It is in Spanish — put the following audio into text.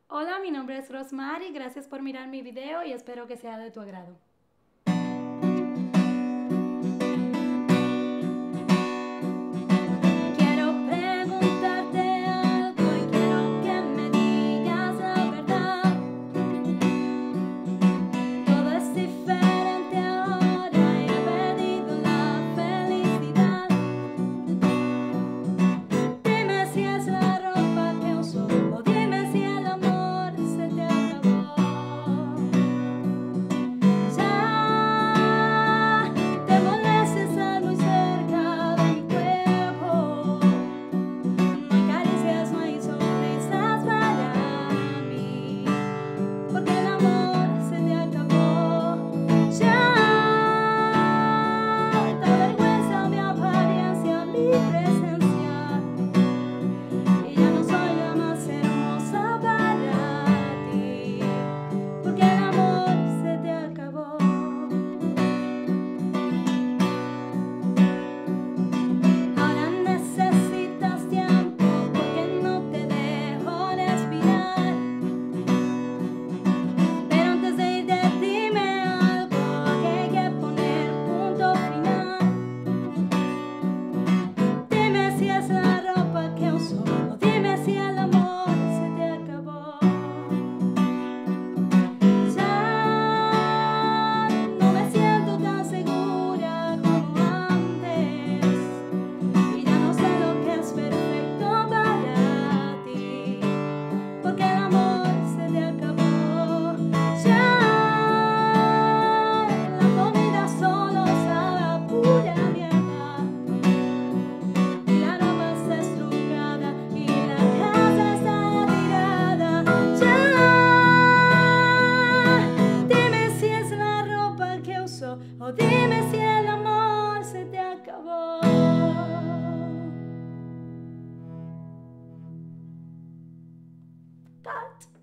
Hola, mi nombre es Rosmary, gracias por mirar mi video y espero que sea de tu agrado. Quiero preguntarte algo y quiero que me digas la verdad. Todo es diferente ahora y he perdido la felicidad. Dime si es la ropa que uso o dime si el amor se te acabó. Ya te molesta estar muy cerca de mi cuerpo. No hay caricias, no hay sonrisas para mí, porque el amor se te acabó. Ya te avergüenza mi apariencia, mi presencia, y ya no soy la más hermosa para ti, porque el amor se te acabó. Ahora necesitas tiempo porque no te dejo respirar. Pero antes de irte dime algo que hay que poner punto final. Dime si es la ropa que uso o dime si el amor se te acabó. Ya no me siento tan segura como antes y ya no sé lo que es perfecto para ti, porque el amor se te acabó. Ya la comida solo sabe a pura mierda y la ropa está estrucada y la casa está tirada. Ya dime si es la ropa que uso o dime si el amor se te acabó. Cut.